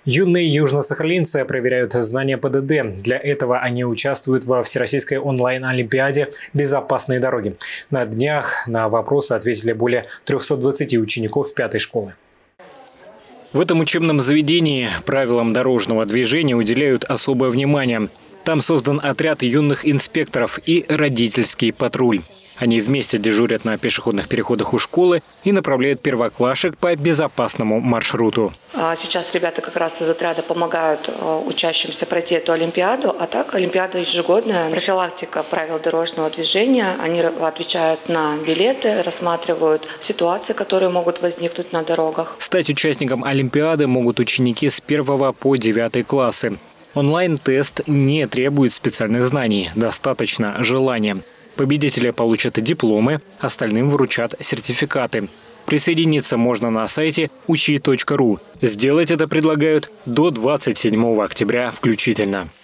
Юные южносахалинцы проверяют знания ПДД. Для этого они участвуют во Всероссийской онлайн-олимпиаде «Безопасные дороги». На днях на вопросы ответили более 320 учеников 5-й школы. В этом учебном заведении правилам дорожного движения уделяют особое внимание. Там создан отряд юных инспекторов и родительский патруль. Они вместе дежурят на пешеходных переходах у школы и направляют первоклашек по безопасному маршруту. Сейчас ребята как раз из отряда помогают учащимся пройти эту олимпиаду. А так, олимпиада ежегодная, профилактика правил дорожного движения. Они отвечают на билеты, рассматривают ситуации, которые могут возникнуть на дорогах. Стать участником олимпиады могут ученики с 1 по 9 классы. Онлайн-тест не требует специальных знаний, достаточно желания. Победители получат дипломы, остальным вручат сертификаты. Присоединиться можно на сайте uchi.ru. Сделать это предлагают до 27 октября включительно.